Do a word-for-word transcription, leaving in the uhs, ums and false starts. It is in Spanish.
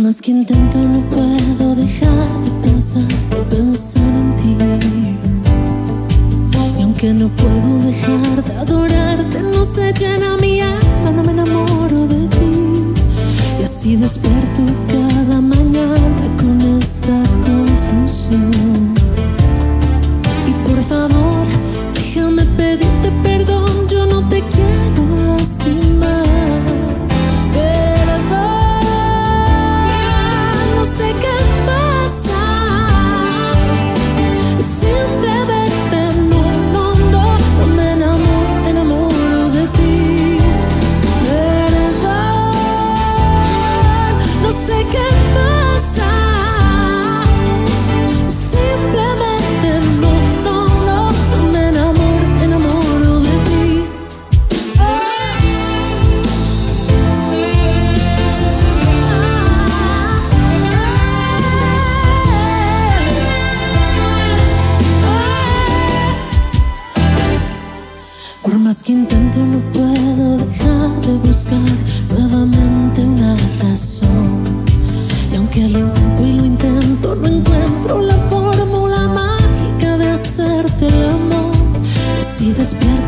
más que intento no puedo dejar de pensar, de pensar en ti. Y aunque no puedo dejar de adorarte, no se llena mi alma, no me enamoro de ti. Y así despierto cada mañana con esta confusión. Y por favor, déjame pedirte perdón, yo no te quiero lastimar. Por más que intento no puedo dejar de buscar nuevamente una razón. Y aunque lo intento y lo intento, no encuentro la fórmula mágica de hacerte el amor. Y si despierto